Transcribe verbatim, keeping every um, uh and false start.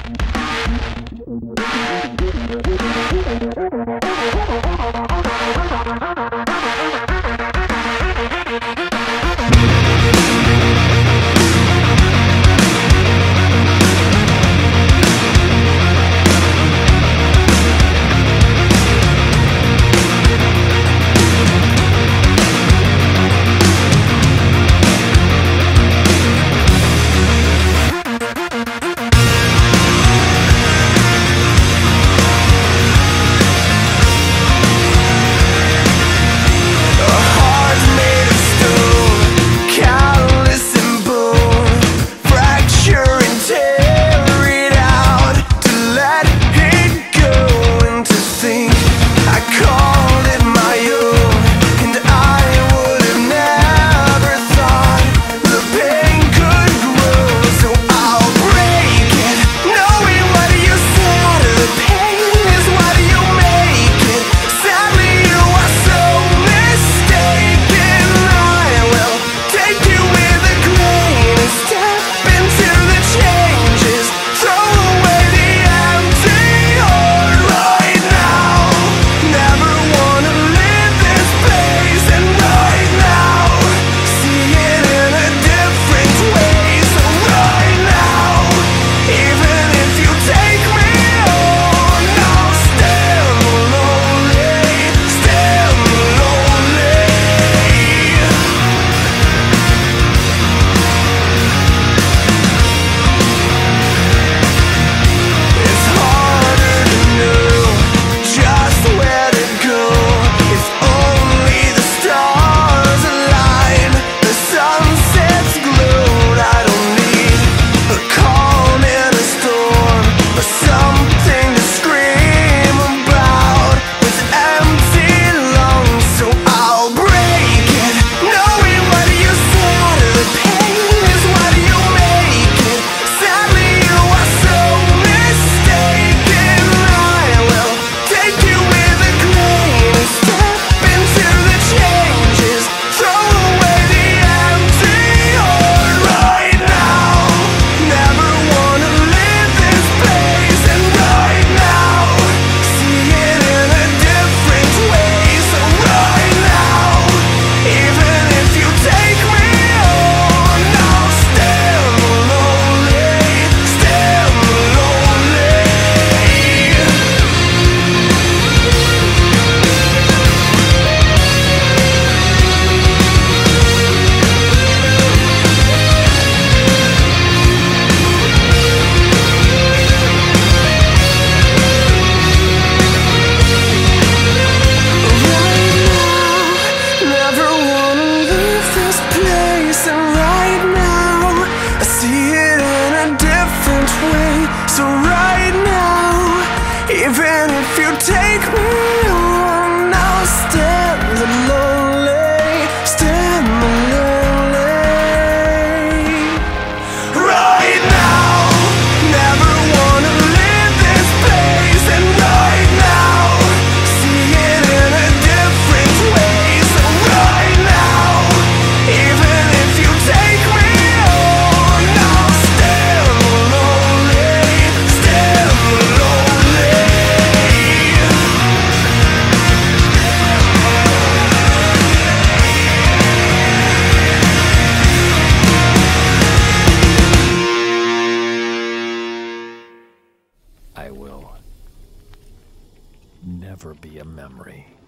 Even if you take me on, I'll stand lonely, stand lonely. Right now, never wanna leave this place, and right now, see it in a different way. So right now, even if you take me on, I'll stand lonely, stand lonely. I will never be a memory.